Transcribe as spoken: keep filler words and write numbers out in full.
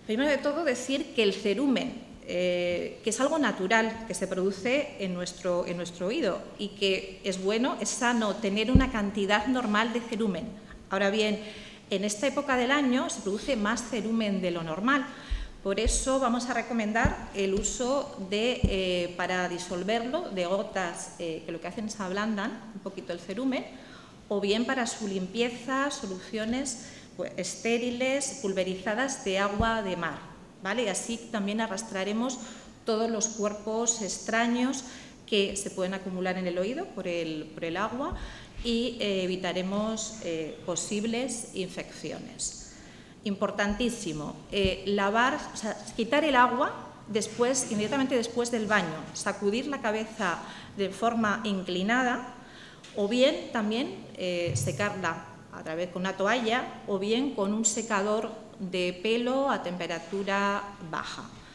Primero de todo, decir que el cerumen, eh, que es algo natural que se produce en nuestro, en nuestro oído y que es bueno, es sano tener una cantidad normal de cerumen. Ahora bien, en esta época del año se produce más cerumen de lo normal. Por eso vamos a recomendar el uso de, eh, para disolverlo, de gotas eh, que lo que hacen es ablandan un poquito el cerumen, o bien para su limpieza, soluciones pues, estériles, pulverizadas de agua de mar, ¿vale? Y así también arrastraremos todos los cuerpos extraños que se pueden acumular en el oído por el, por el agua y eh, evitaremos eh, posibles infecciones. Importantísimo, eh, lavar, o sea, quitar el agua después, inmediatamente después del baño, sacudir la cabeza de forma inclinada o bien también eh, secarla a través con una toalla o bien con un secador de pelo a temperatura baja.